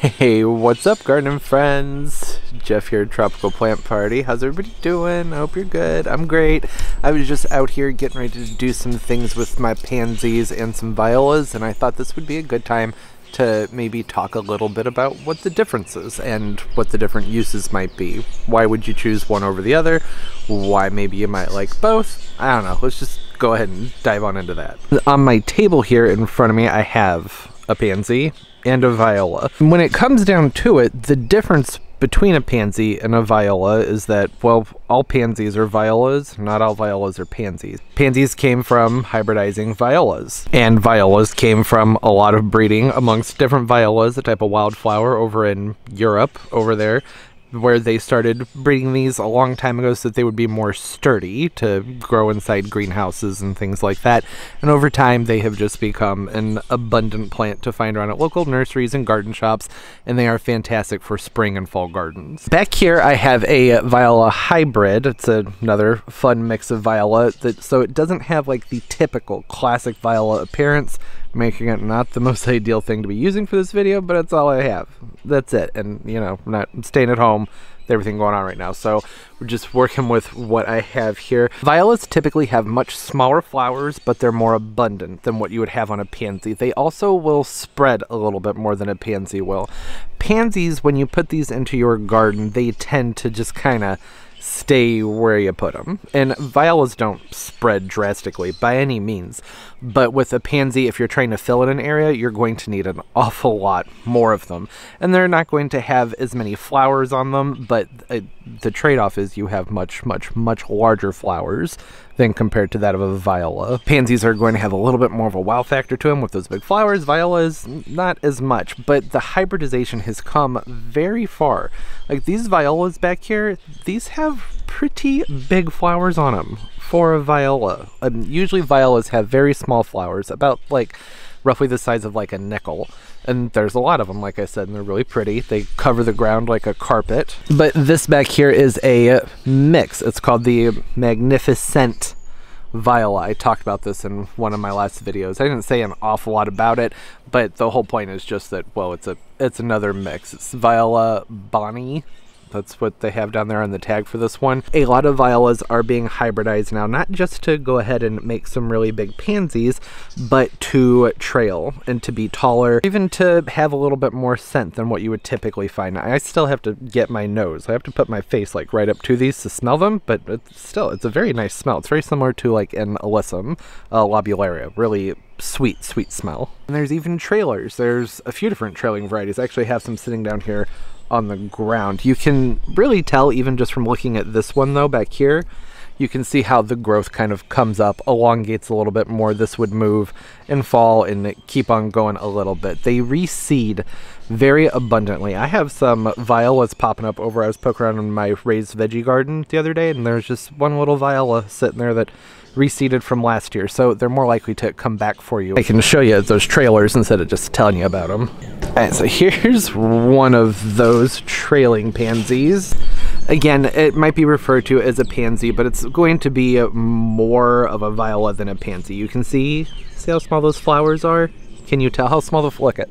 Hey, what's up, garden friends? Jeff here, Tropical Plant Party. How's everybody doing? I hope you're good. I'm great. I was just out here getting ready to do some things with my pansies and some violas, and I thought this would be a good time to maybe talk a little bit about what the differences and what the different uses might be. Why would you choose one over the other? Why maybe you might like both? I don't know. Let's just go ahead and dive on into that. On my table here in front of me, I have a pansy and a viola. When it comes down to it, the difference between a pansy and a viola is that, well, all pansies are violas, not all violas are pansies. Pansies came from hybridizing violas, and violas came from a lot of breeding amongst different violas, a type of wildflower over in Europe, over there, where they started breeding these a long time ago so that they would be more sturdy to grow inside greenhouses and things like that. And over time, they have just become an abundant plant to find around at local nurseries and garden shops, and they are fantastic for spring and fall gardens. Back here, I have a viola hybrid. It's another fun mix of viola, so it doesn't have like the typical classic viola appearance, making it not the most ideal thing to be using for this video, but it's all I have. That's it. And, you know, I'm not staying at home with everything going on right now, so we're just working with what I have here. Violas typically have much smaller flowers, but they're more abundant than what you would have on a pansy. They also will spread a little bit more than a pansy will. Pansies, when you put these into your garden, they tend to just kind of stay where you put them. And violas don't spread drastically by any means, but with a pansy, if you're trying to fill in an area, you're going to need an awful lot more of them. And they're not going to have as many flowers on them, but the trade-off is you have much larger flowers than compared to that of a viola. Pansies are going to have a little bit more of a wow factor to them with those big flowers. Violas, not as much, but the hybridization has come very far. Like these violas back here, these have pretty big flowers on them for a viola. Usually violas have very small flowers, about like roughly the size of like a nickel. And there's a lot of them, like I said, and they're really pretty. They cover the ground like a carpet. But this back here is a mix. It's called the Magnificent Viola. I talked about this in one of my last videos. I didn't say an awful lot about it, but the whole point is just that, well, it's another mix. It's Viola Bonnie. That's what they have down there on the tag for this one. A lot of violas are being hybridized now, not just to go ahead and make some really big pansies, but to trail and to be taller, even to have a little bit more scent than what you would typically find. I still have to get my nose. I have to put my face like right up to these to smell them, but it's a very nice smell. It's very similar to like an alyssum, lobularia, really sweet smell. And there's even trailers. There's a few different trailing varieties. I actually have some sitting down here on the ground. You can really tell even just from looking at this one though back here, you can see how the growth kind of comes up, elongates a little bit more. This would move and fall and keep on going a little bit. They reseed very abundantly. I have some violas popping up over. I was poking around in my raised veggie garden the other day, and there's just one little viola sitting there that reseeded from last year, so they're more likely to come back for you. I can show you those trailers instead of just telling you about them. Alright, so here's one of those trailing pansies. Again, it might be referred to as a pansy, but it's going to be more of a viola than a pansy. You can see how small those flowers are? Can you tell how small the look at?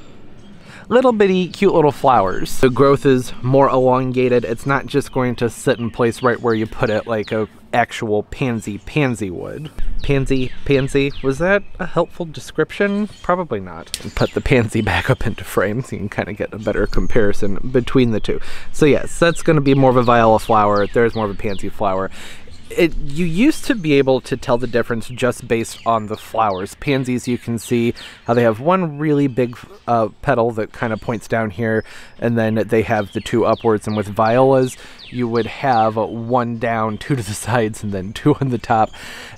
Little bitty cute little flowers. The growth is more elongated. It's not just going to sit in place right where you put it like a actual pansy would. Pansy, was that a helpful description? Probably not. Put the pansy back up into frame so you can kind of get a better comparison between the two. So yes, that's going to be more of a viola flower. There's more of a pansy flower. You used to be able to tell the difference just based on the flowers. Pansies, you can see how they have one really big petal that kind of points down here, and then they have the two upwards. And with violas, you would have one down, two to the sides, and then two on the top.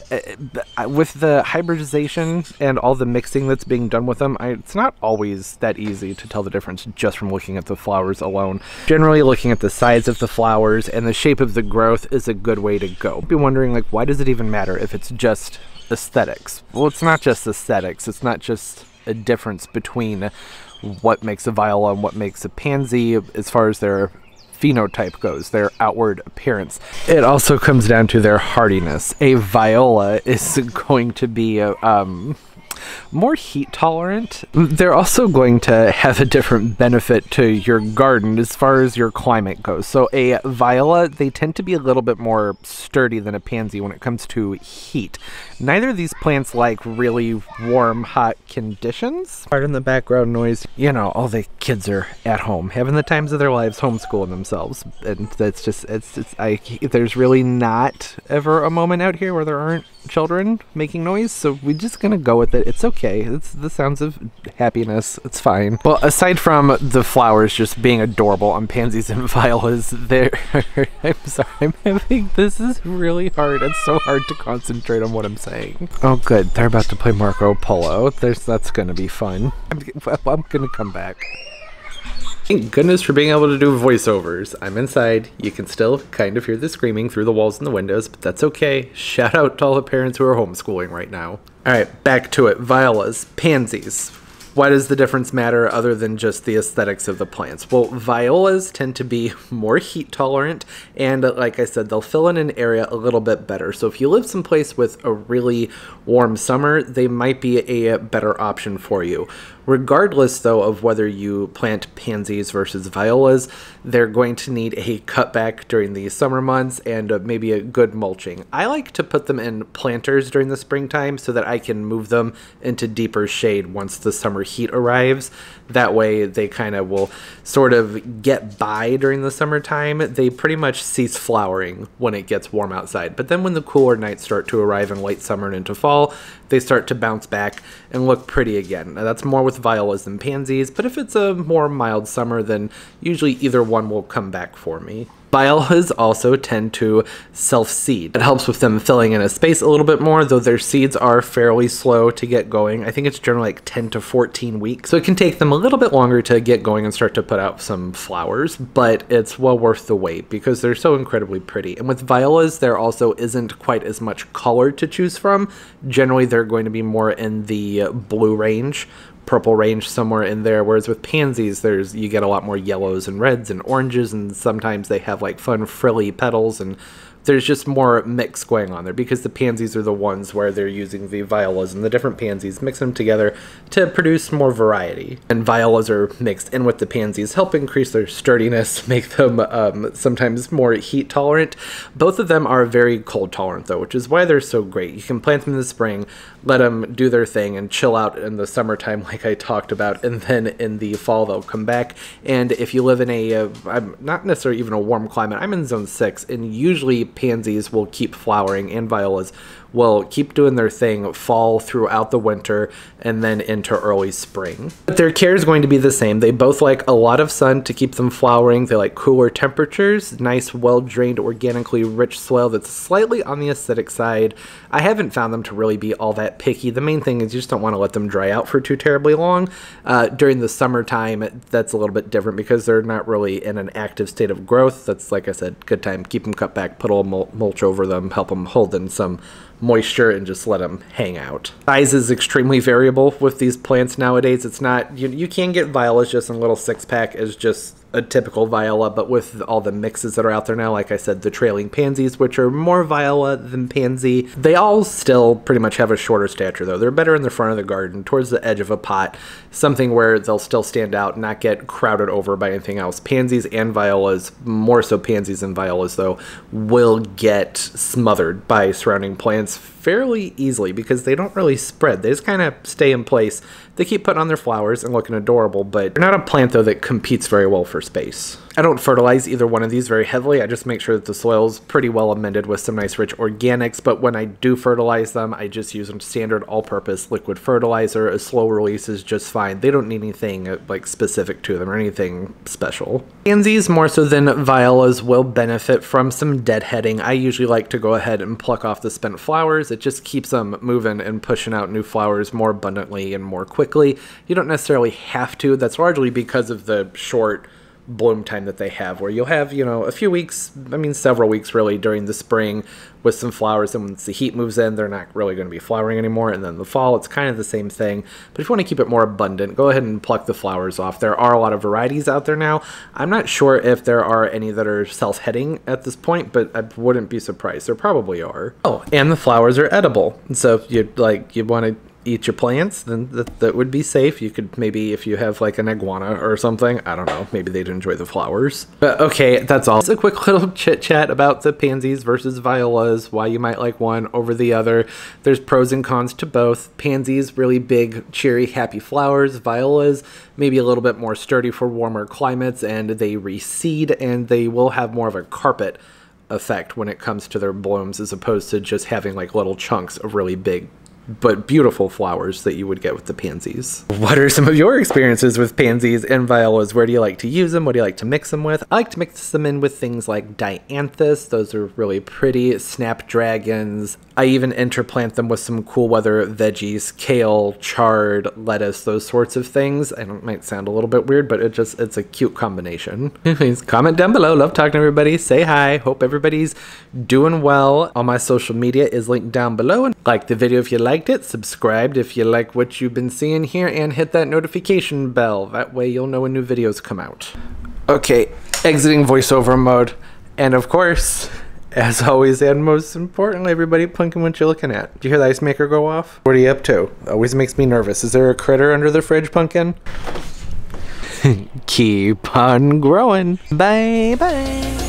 With the hybridization and all the mixing that's being done with them, it's not always that easy to tell the difference just from looking at the flowers alone. Generally, looking at the size of the flowers and the shape of the growth is a good way to go. Be wondering, like, why does it even matter if it's just aesthetics? Well, it's not just aesthetics. It's not just a difference between what makes a viola and what makes a pansy as far as their phenotype goes, their outward appearance. It also comes down to their hardiness. A viola is going to be more heat tolerant. They're also going to have a different benefit to your garden as far as your climate goes. So a viola, they tend to be a little bit more sturdy than a pansy when it comes to heat. Neither of these plants like really warm, hot conditions. Pardon the background noise. You know, all the kids are at home, having the times of their lives, homeschooling themselves. And that's just, there's really not ever a moment out here where there aren't children making noise, so we're just gonna go with it. It's okay. It's the sounds of happiness. It's fine. Well, aside from the flowers just being adorable on pansies and violas, I'm sorry, this is really hard. It's so hard to concentrate on what I'm saying. Oh good, they're about to play Marco Polo. That's gonna be fun. I'm gonna come back. Thank goodness for being able to do voiceovers. I'm inside. You can still kind of hear the screaming through the walls and the windows, but that's okay. Shout out to all the parents who are homeschooling right now. Alright, back to it. Violas, pansies. Why does the difference matter other than just the aesthetics of the plants? Well, violas tend to be more heat tolerant, and like I said, they'll fill in an area a little bit better. So if you live someplace with a really warm summer, they might be a better option for you. Regardless, though, of whether you plant pansies versus violas, they're going to need a cutback during the summer months and maybe a good mulching. I like to put them in planters during the springtime so that I can move them into deeper shade once the summer heat arrives. That way they kind of will sort of get by during the summertime. They pretty much cease flowering when it gets warm outside. But then when the cooler nights start to arrive in late summer and into fall, they start to bounce back and look pretty again. Now, that's more with violas than pansies, but if it's a more mild summer, then usually either one will come back for me. Violas also tend to self-seed. It helps with them filling in a space a little bit more, though their seeds are fairly slow to get going. I think it's generally like 10 to 14 weeks, so it can take them a little bit longer to get going and start to put out some flowers, but it's well worth the wait because they're so incredibly pretty. And with violas, there also isn't quite as much color to choose from. Generally, they're going to be more in the blue range, purple range, somewhere in there, whereas with pansies you get a lot more yellows and reds and oranges, and sometimes they have like fun frilly petals, and there's just more mix going on there because the pansies are the ones where they're using the violas and the different pansies, mix them together to produce more variety. And violas are mixed in with the pansies, help increase their sturdiness, make them sometimes more heat tolerant. Both of them are very cold tolerant though, which is why they're so great. You can plant them in the spring, let them do their thing and chill out in the summertime like I talked about, and then in the fall they'll come back. And if you live in I'm not necessarily even a warm climate, I'm in zone 6, and usually pansies will keep flowering and violas will keep doing their thing fall throughout the winter and then into early spring. But their care is going to be the same. They both like a lot of sun to keep them flowering. They like cooler temperatures, nice well-drained organically rich soil that's slightly on the acidic side. I haven't found them to really be all that picky. The main thing is you just don't want to let them dry out for too terribly long. During the summertime, that's a little bit different because they're not really in an active state of growth. That's, like I said, good time. Keep them cut back, put a little mulch over them, help them hold in some moisture, and just let them hang out. Size is extremely variable with these plants nowadays. It's not, you can get violas just in a little 6-pack as just a typical viola, but with all the mixes that are out there now, like I said, the trailing pansies, which are more viola than pansy, they all still pretty much have a shorter stature though. They're better in the front of the garden, towards the edge of a pot, something where they'll still stand out and not get crowded over by anything else. Pansies and violas, more so pansies and violas though, will get smothered by surrounding plants fairly easily because they don't really spread. They just kind of stay in place. They keep putting on their flowers and looking adorable, but they're not a plant though that competes very well for space. I don't fertilize either one of these very heavily. I just make sure that the soil's pretty well amended with some nice rich organics, but when I do fertilize them, I just use a standard all-purpose liquid fertilizer. A slow release is just fine. They don't need anything like specific to them or anything special. Pansies, more so than violas, will benefit from some deadheading. I usually like to go ahead and pluck off the spent flowers. It just keeps them moving and pushing out new flowers more abundantly and more quickly. You don't necessarily have to. That's largely because of the short bloom time that they have, where you'll have, you know, a few weeks, I mean several weeks really, during the spring with some flowers, and once the heat moves in, they're not really going to be flowering anymore, and then the fall, it's kind of the same thing. But if you want to keep it more abundant, go ahead and pluck the flowers off. There are a lot of varieties out there now. I'm not sure if there are any that are self-heading at this point, but I wouldn't be surprised. There probably are. Oh, and the flowers are edible, so you want to eat your plants, then that would be safe. You could maybe, if you have like an iguana or something, I don't know, maybe they'd enjoy the flowers. But okay, that's all. It's a quick little chit chat about the pansies versus violas, why you might like one over the other. There's pros and cons to both. Pansies, really big, cheery, happy flowers. Violas, maybe a little bit more sturdy for warmer climates, and they reseed, and they will have more of a carpet effect when it comes to their blooms, as opposed to just having like little chunks of really big but beautiful flowers that you would get with the pansies. What are some of your experiences with pansies and violas? Where do you like to use them? What do you like to mix them with? I like to mix them in with things like dianthus. Those are really pretty. Snapdragons. I even interplant them with some cool weather veggies, kale, chard, lettuce, those sorts of things. I know it might sound a little bit weird, but it's a cute combination. Please comment down below. Love talking to everybody. Say hi. Hope everybody's doing well. All my social media is linked down below. And like the video if you liked it, subscribed if you like what you've been seeing here, and hit that notification bell. That way you'll know when new videos come out. Okay, exiting voiceover mode. And of course, as always and most importantly, everybody, Pumpkin, what you looking at? Did you hear the ice maker go off? What are you up to? Always makes me nervous. Is there a critter under the fridge, Pumpkin? Keep on growing. Bye bye.